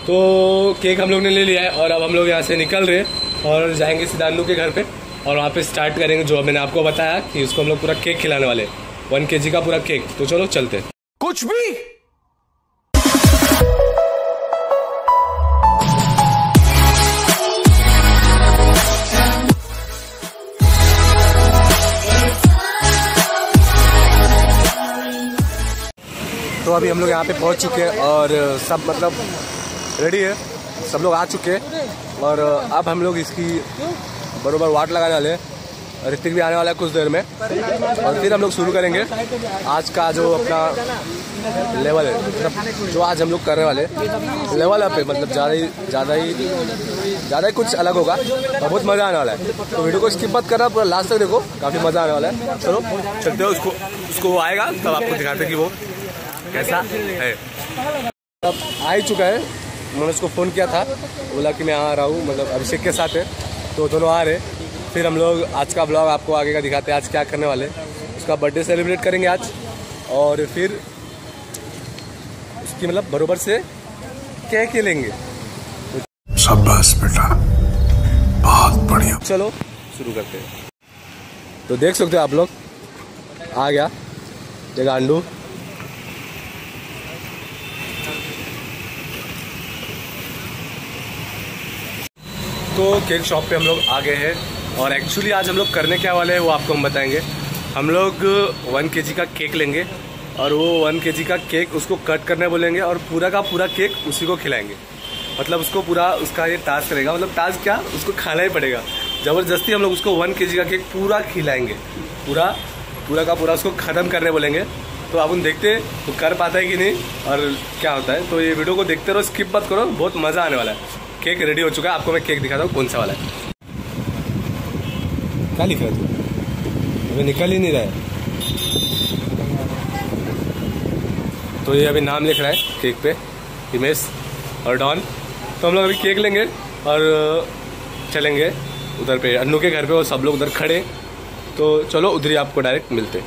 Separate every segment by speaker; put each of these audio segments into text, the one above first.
Speaker 1: तो केक हम लोग ने ले लिया है और अब हम लोग यहाँ से निकल रहे हैं और जाएंगे सीधा अन्नू के घर पे और वहाँ पे स्टार्ट करेंगे जो मैंने आपको बताया कि उसको हम लोग पूरा केक खिलाने वाले 1 kg का पूरा केक। तो चलो चलते।
Speaker 2: कुछ भी
Speaker 1: तो अभी हम लोग यहाँ पे पहुँच चुके हैं और सब मतलब रेडी है, सब लोग आ चुके हैं और अब हम लोग इसकी बरोबर वाट लगाने वाले हैं। ऋतिक भी आने वाला है कुछ देर में और फिर हम लोग शुरू करेंगे आज का जो अपना लेवल है, मतलब जो आज हम लोग करने वाले लेवल अप है, मतलब ज़्यादा ही कुछ अलग होगा और बहुत मज़ा आने वाला है। तो वीडियो को स्किप मत करना, पूरा लास्ट तक देखो, काफ़ी मज़ा आने वाला है। चलो चलते हो, उसको वो आएगा तब आपको दिखाते कि वो कैसा है। अब आ ही चुका है, मैंने उसको फ़ोन किया था, बोला कि मैं आ रहा हूँ, मतलब अभिषेक के साथ है, तो दोनों आ रहे। फिर हम लोग आज का ब्लॉग आपको आगे का दिखाते हैं, आज क्या करने वाले। उसका बर्थडे सेलिब्रेट करेंगे आज और फिर उसकी मतलब बरोबर से केक लेंगे।
Speaker 2: शाबाश बेटा, बहुत बढ़िया।
Speaker 1: चलो शुरू करते हैं। तो देख सकते हो आप लोग, आ गया ये गांडू। तो केक शॉप पे हम लोग आ गए हैं और एक्चुअली आज हम लोग करने क्या वाले हैं वो आपको हम बताएंगे। हम लोग 1 kg का केक लेंगे और वो 1 kg का केक उसको कट करने बोलेंगे और पूरा का पूरा केक उसी को खिलाएंगे। मतलब उसको पूरा उसका ये टास्क रहेगा, मतलब टास्क क्या, उसको खाना ही पड़ेगा ज़बरदस्ती। हम लोग उसको 1 kg का केक पूरा खिलाएंगे, पूरा का पूरा उसको ख़त्म करने बोलेंगे। तो आप उन देखते तो कर पाता है कि नहीं और क्या होता है। तो ये वीडियो को देखते रहो, स्किप मत करो, बहुत मज़ा आने वाला है। केक रेडी हो चुका है, आपको मैं केक दिखाता हूँ कौन सा वाला है। क्या लिख रहा है तू, अभी निकल ही नहीं रहा है। तो ये अभी नाम लिख रहा है केक पे, हिमेश और डॉन। तो हम लोग अभी केक लेंगे और चलेंगे उधर पे अन्नू के घर पे, और सब लोग उधर खड़े। तो चलो उधर ही आपको डायरेक्ट मिलते।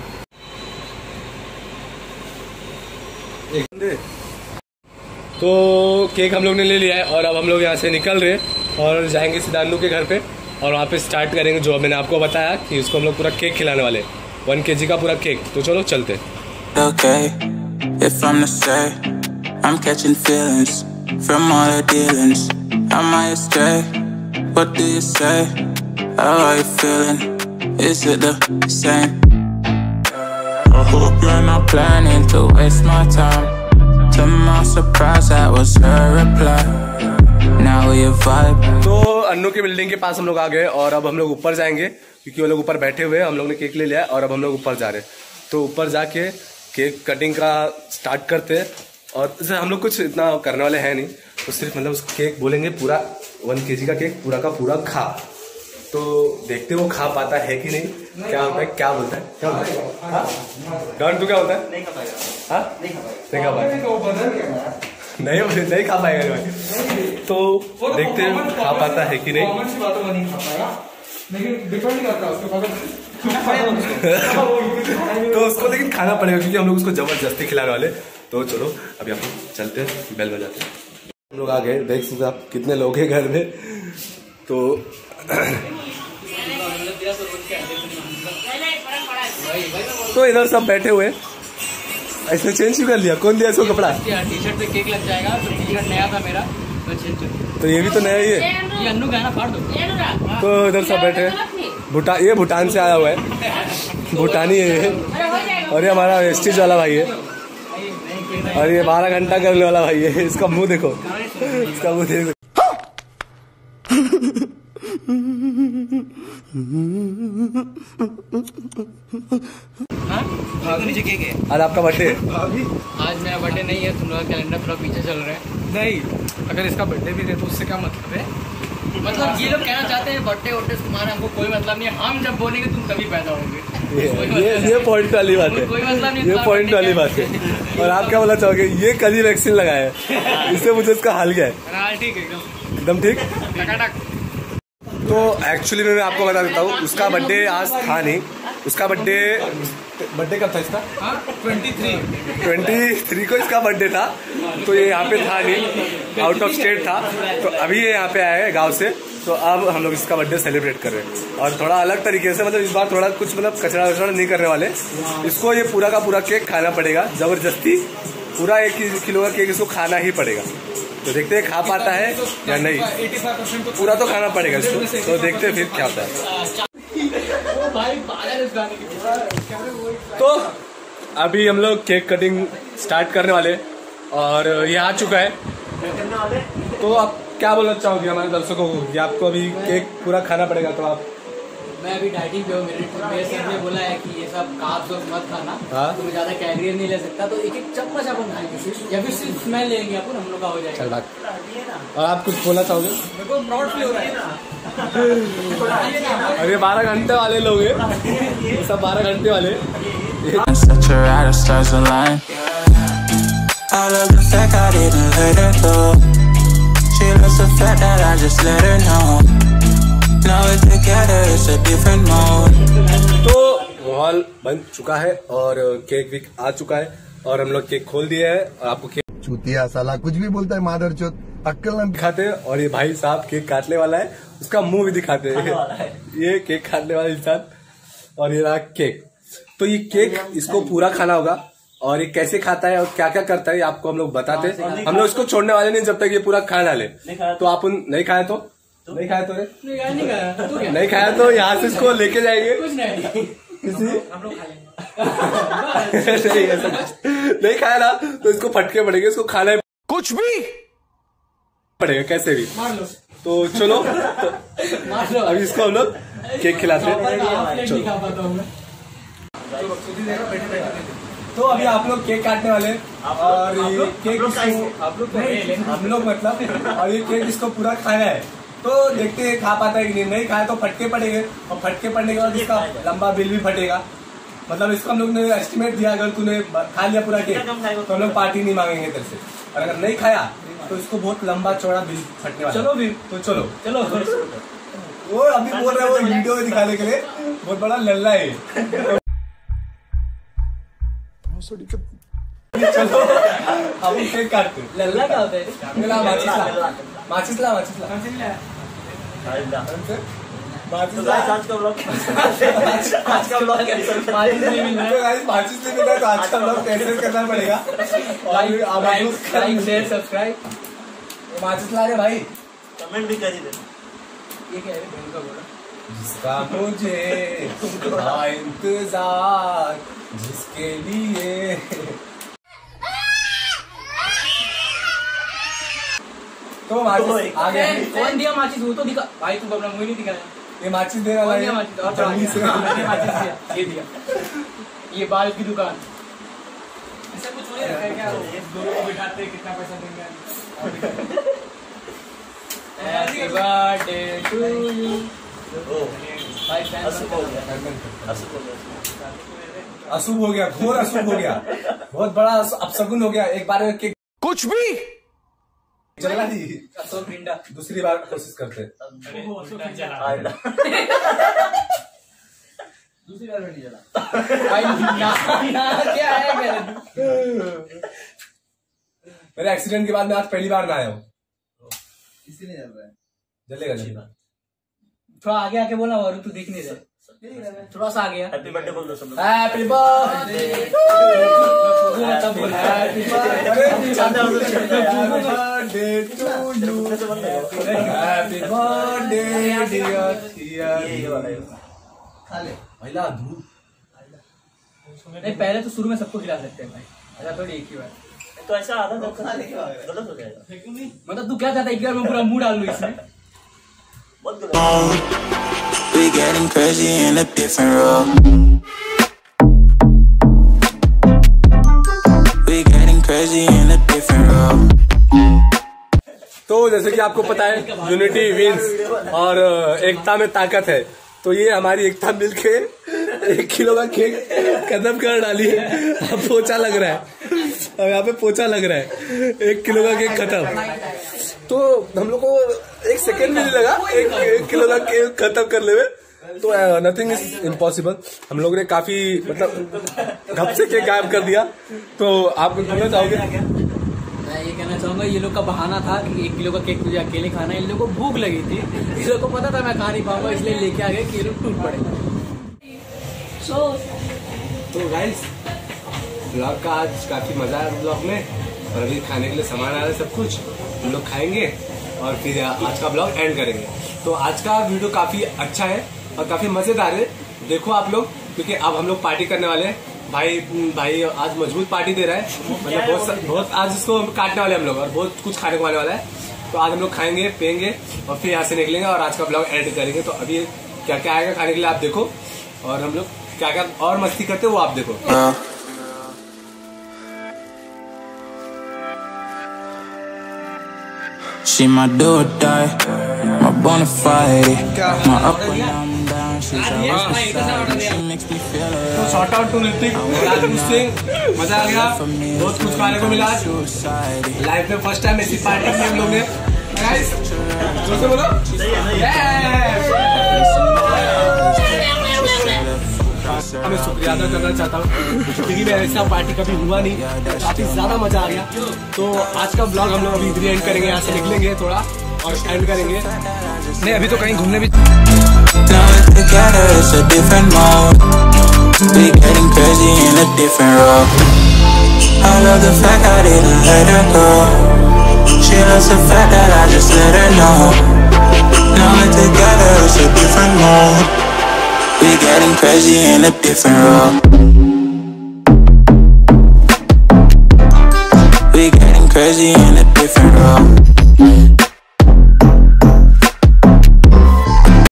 Speaker 1: तो केक हम लोग ने ले लिया है और अब हम लोग यहाँ से निकल रहे हैं और जाएंगे सीधा अन्नू के घर पे और वहाँ पे स्टार्ट करेंगे जो मैंने आपको बताया कि उसको हम लोग पूरा केक खिलाने वाले 1 kg का पूरा केक। तो चलो चलते। To my surprise, that was her reply. Now we vibe. तो अन्नू की बिल्डिंग के पास हम लोग आ गए और अब हम लोग ऊपर जाएंगे क्योंकि वो लोग ऊपर बैठे हुए हैं। हम लोग ने केक ले लिया है और अब हम लोग ऊपर जा रहे हैं। तो ऊपर जाके केक कटिंग का स्टार्ट करते हैं और जैसे हम लोग कुछ इतना करने वाले हैं नहीं, तो सिर्फ मतलब उस केक बोलेंगे पूरा 1 kg का केक पूरा का पूरा खा। तो देखते वो खा पाता है कि नहीं, क्या होता है, क्या बोलता है, क्या बोलता है डॉन, तू क्या बोलता है? नहीं खा पाएगा। हाँ नहीं खा पाएगा, नहीं खा पाएगा भाई। तो देखते हैं खा पाता है कि नहीं। तो उसको लेकिन खाना पड़ेगा क्योंकि हम लोग उसको जबरदस्ती खिलाने वाले। तो चलो अभी हम चलते हैं, बेल बजाते हैं। हम लोग आ गए, देख सकते आप कितने लोग हैं घर में। तो तो इधर सब बैठे हुए, ऐसे चेंज क्यों कर लिया, कौन दिया इसको कपड़ा?
Speaker 3: टी शर्ट पे केक लग जाएगा, तो टी शर्ट नया था मेरा तो चेंज।
Speaker 1: तो ये भी तो नया ही है,
Speaker 3: ये अन्नू गाना फाड़ दो।
Speaker 1: तो इधर सब बैठे हैं। ये भूटान से आया हुआ है, भूटानी है ये। और ये हमारा वेस्टिज वाला भाई है और ये 12 घंटा करने वाला भाई है। इसका मुंह देखो, इसका मुंह देखो। आज आपका बर्थडे?
Speaker 3: आज मेरा बर्थडे नहीं है, तुम लोग का कैलेंडर थोड़ा पीछे चल रहा है।
Speaker 1: नहीं, अगर इसका बर्थडे भी है तो उससे क्या मतलब है?
Speaker 3: मतलब ये लोग कहना चाहते हैं बर्थडे वर्थडे तुम्हारा हमको कोई मतलब नहीं है, हम जब बोलेंगे तुम तभी पैदा होंगे।
Speaker 1: ये पॉइंट वाली बात है,
Speaker 3: कोई मतलब नहीं,
Speaker 1: ये पॉइंट वाली बात है। और आप क्या बोलना चाहोगे? ये कल ही वैक्सीन लगाया है, इससे मुझे इसका हाल क्या है?
Speaker 3: ठीक है,
Speaker 1: एकदम ठीक। तो एक्चुअली मैं आपको बता देता हूँ, उसका बर्थडे आज था नहीं, उसका बर्थडे बर्थडे कब था इसका?
Speaker 3: 23
Speaker 1: को इसका बर्थडे था। तो ये यहाँ पे था नहीं, आउट ऑफ स्टेट था। तो अभी ये यहाँ पे आया है गांव से। तो अब हम लोग इसका बर्थडे सेलिब्रेट कर रहे हैं और थोड़ा अलग तरीके से, मतलब इस बार थोड़ा कुछ मतलब कचरा वचरा नहीं करने वाले। इसको ये पूरा का पूरा केक खाना पड़ेगा जबरदस्ती। पूरा 1 किलो का केक इसको खाना ही पड़ेगा। तो देखते हैं खा पाता है या नहीं।
Speaker 3: 85%
Speaker 1: पूरा तो खाना पड़ेगा इसको। तो देखते हैं फिर क्या होता है। तो अभी हम लोग केक कटिंग स्टार्ट करने वाले और ये आ चुका है। तो आप क्या बोलना चाहोगे हमारे दर्शकों को कि आपको अभी केक पूरा खाना पड़ेगा? तो आप
Speaker 3: मैं अभी डाइटिंग पे हूँ। मेरे सर ने बोला है कि ये सब कार्ब्स मत खाना।
Speaker 1: हाँ?
Speaker 3: तो मैं ज्यादा कैलोरी नहीं ले सकता। तो एक चम्मच अपन खाएंगे या फिर सिर्फ स्मेल लेंगे अपन, हम लोग का हो जाएगा।
Speaker 1: चल बात। और आप कुछ बोलना चाहोगे?
Speaker 3: मेरे को प्राउड फील हो रहा है।
Speaker 1: अरे 12 घंटे वाले लोग हैं ये सब, 12 घंटे वाले।
Speaker 4: She loves the fact that I just let her know. Now we're together, it's a different mode.
Speaker 1: तो माहौल बन चुका है और केक भी आ चुका है और हम लोग केक खोल दिए है और आपको केक
Speaker 2: चूतिया साला कुछ भी बोलता है मादर चोत, अक्कल न
Speaker 1: दिखाते हैं। और ये भाई साहब केक काटने वाला है, उसका मुंह भी दिखाते हैं। ये केक काटने वाला इंसान और ये रहा केक। तो ये केक इसको पूरा खाना होगा और ये कैसे खाता है और क्या क्या करता है ये आपको हम लोग बताते हैं। हम लोग इसको छोड़ने वाले नहीं जब तक ये पूरा खा डाले। तो आप नहीं खाए तो नहीं खाया तो नहीं खाया तो यहाँ से इसको लेके जाएंगे
Speaker 3: कुछ नहीं,
Speaker 1: किसी
Speaker 3: हम लोग खा लेंगे।
Speaker 1: नहीं खाया ना तो इसको फटके पड़ेंगे, इसको खाना
Speaker 2: कुछ भी
Speaker 1: पड़ेगा कैसे भी।
Speaker 3: मार लो,
Speaker 1: तो चलो
Speaker 3: मार लो।
Speaker 1: अभी इसको हम लोग केक खिलाते हैं।
Speaker 3: नहीं खा पाता हूँ मैं।
Speaker 1: तो अभी आप लोग केक काटने वाले हैं और ये केक हम लोग मतलब, और ये केक इसको पूरा खाना है। तो देखते हैं खा पाता है कि नहीं खाया तो फटके पड़ेंगे और फटके पड़ने के बाद इसका लंबा बिल भी फटेगा। मतलब इसको हम लोग ने एस्टिमेट दिया, अगर तूने खा लिया पूरा केक तो हम लोग पार्टी नहीं मांगेंगे तेरे से, और अगर नहीं खाया तो इसको बहुत लंबा चौड़ा बिल फटने वाला। चलो भी तो चलो वो अभी बोल रहे हैं वो वीडियो में दिखाने के लिए बहुत बड़ा लल्ला है। चलो अब केक काटते हैं।
Speaker 3: लल्ला क्या होता है?
Speaker 1: माचिस ला
Speaker 3: माचिस नहीं मिल रहा है।
Speaker 1: माचिस नहीं मिल रहा है तो आज का ब्लॉग कैंसिल करना पड़ेगा।
Speaker 3: Like share subscribe.
Speaker 1: माचिस ला रहे भाई,
Speaker 4: कमेंट भी कर ही दे।
Speaker 3: ये क्या है? बहन का बोला
Speaker 1: जिसका मुझे था इंतजार, जिसके लिए तो माचिस आ गया।
Speaker 3: कौन दिया माचिस? वो तो दिखा भाई, तुम अपना मुंह नहीं दिखाया।
Speaker 1: ये माचिस देने वाला है।
Speaker 3: माचिस और मैंने माचिस दिया, ये दिया। ये बाल की दुकान। ऐसा कुछ नहीं रखा है क्या? दोनों को बिठाते कितना पैसा देंगे? Happy birthday to you.
Speaker 1: अशुभ हो गया, घोर अशुभ हो गया, बहुत बड़ा अपशगुन हो गया। एक बार में केक
Speaker 2: कुछ भी
Speaker 1: चला जी,
Speaker 3: अशोक पिंडा।
Speaker 1: दूसरी बार कोशिश करते हैं।
Speaker 3: दूसरी बार में नहीं चला भाई। ना क्या है
Speaker 1: मेरे एक्सीडेंट के बाद मैं आज पहली बार ना आया हूँ।
Speaker 3: इसीलिए चल रहा है।
Speaker 1: जलेगा
Speaker 3: थोड़ा आगे आके बोला और तू देख नहीं रहा। थोड़ा सा आ गया।
Speaker 4: हैप्पी बर्थडे बोल दो सब लोग।
Speaker 1: हैप्पी बर्थडे
Speaker 3: तब बोला happy birthday
Speaker 1: to you, happy birthday dear
Speaker 4: खा ले
Speaker 1: महिला धूप।
Speaker 3: नहीं, पहले तो शुरू में सबको खिला सकते हैं भाई, ऐसा थोड़ी एक ही बार।
Speaker 4: तो ऐसा आधा गलत हो जाएगा।
Speaker 3: मतलब तू क्या चाहता है? एक बार मैं पूरा मुंह डाल लूं इसमें?
Speaker 4: बहुत गलत।
Speaker 5: We getting crazy in a different role. We getting crazy in a different role.
Speaker 1: तो जैसे कि आपको पता है यूनिटी विंस और एकता में ताकत है। तो ये हमारी एकता मिलके 1 किलो का केक खत्म कर डाली है। अब पोछा लग रहा है, अब यहाँ पे पोछा लग रहा है। 1 किलो का केक खत्म। तो हम लोग को 1 सेकेंड भी नहीं लगा 1 किलो का केक खत्म करने में। तो नथिंग इज इम्पॉसिबल। हम लोग ने काफी मतलब घप से केक गायब कर दिया। तो आप कुछ बोलना चाहोगे?
Speaker 3: मैं ये कहना चाहूंगा, ये लोग का बहाना था कि 1 किलो का केक मुझे अकेले खाना है। इन लोगों को भूख लगी थी, इन लोग को पता था मैं खा नहीं पाऊंगा, इसलिए लेके आ गए कि ये लोग टूट पड़े।
Speaker 1: तो गाइस ब्लॉग का आज काफी मजा आया ब्लॉग में, और अभी खाने के लिए सामान आ रहा है सब कुछ, हम लोग खाएंगे और फिर आज का ब्लॉग एंड करेंगे। तो आज का वीडियो काफी अच्छा है और काफी मजेदार है, देखो आप लोग, क्योंकि अब हम लोग पार्टी करने वाले हैं। भाई आज मजबूत पार्टी दे रहा है, मतलब बहुत आज इसको काटने वाले हम लोग, और बहुत कुछ खाने को आने वाला है। तो आज हम लोग खाएंगे पियेंगे और फिर यहाँ से निकलेंगे और आज का ब्लॉग एडिट करेंगे। तो अभी क्या क्या आएगा खाने के लिए आप देखो, और हम लोग क्या क्या और मस्ती करते वो आप देखो।
Speaker 4: She my do or die, my bona fide, my up and down, she's always beside me, she makes me feel
Speaker 1: तो शॉर्ट आउट टू ऋतिक, मजा आ गया, बहुत कुछ खाने को मिला। लाइफ में फर्स्ट टाइम ऐसी पार्टी की हम लोग ने। गाइस जोर से बोलो, मैं शुक्रिया अदा करना चाहता हूँ, क्योंकि मैं ऐसा पार्टी कभी हुआ नहीं, काफी ज्यादा मजा आ गया। तो आज का ब्लॉग हम लोग अभी इधर एंड करेंगे, यहाँ से निकलेंगे थोड़ा और एंड करेंगे। नहीं अभी तो कहीं घूमने भी।
Speaker 4: Now we're together, it's a different mode. We getting crazy in a different role. I love the fact I didn't let her go. She loves the fact that I just let her know. Now we're together, it's a different mode. We getting crazy in a different role. We getting crazy in a different role.